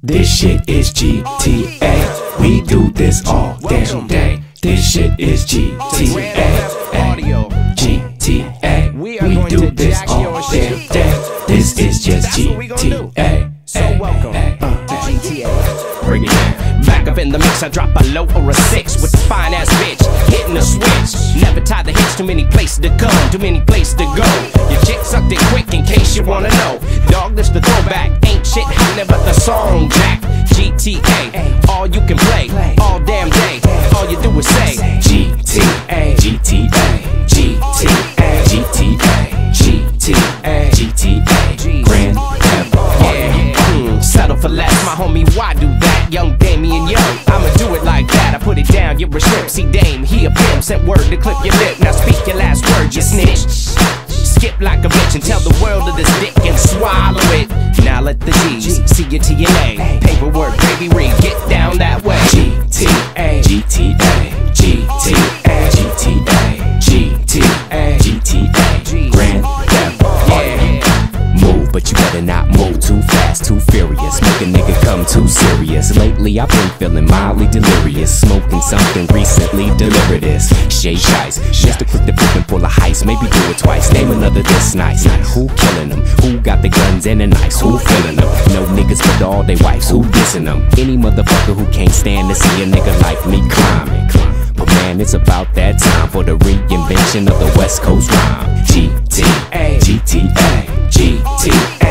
This shit is GTA. We do this all damn day. This shit is GTA. Audio. GTA. We do this all damn day. This is just GTA. So welcome to GTA. Bring it down. Back up in the mix, I drop a low or a 6 with the fine ass bitch hitting the switch. Never tie the hits, too many places to come, too many places to go. Your chick sucked it quick in case you wanna know. Dog, this the throwback, ain't shit happening but the song Jack. GTA, all you can play, all damn day, all you do is say GTA, GTA, GTA, GTA, GTA, GTA, Grand Theft Auto. Settle for less, my homie, why do that? Young Damien Young, I'ma do it like that. I put it down, you're a shrimp, see Dame, he a pimp. Sent word to clip your lip, now speak your last word, you snitch. Skip like a bitch and tell the world of this dick and swallow it. Now let the G's see your TNA. Paperwork, baby, read, get down that way. GTA, GTA, GTA, GTA, GTA, GTA, Grand Theft Auto. Move, but you better not move too fast, too furious. Make a nigga come too serious. Lately I've been feeling mildly delirious. Smoking something recently, deliver this. Shay Shice, just a quick to flip and pull a heist. Maybe do it twice, name another this nice. Who killing them? Who got the guns and the knives? Who feeling them? No niggas but all they wives, who dissing them? Any motherfucker who can't stand to see a nigga like me climbing. But man, it's about that time for the reinvention of the West Coast rhyme. GTA, GTA, GTA.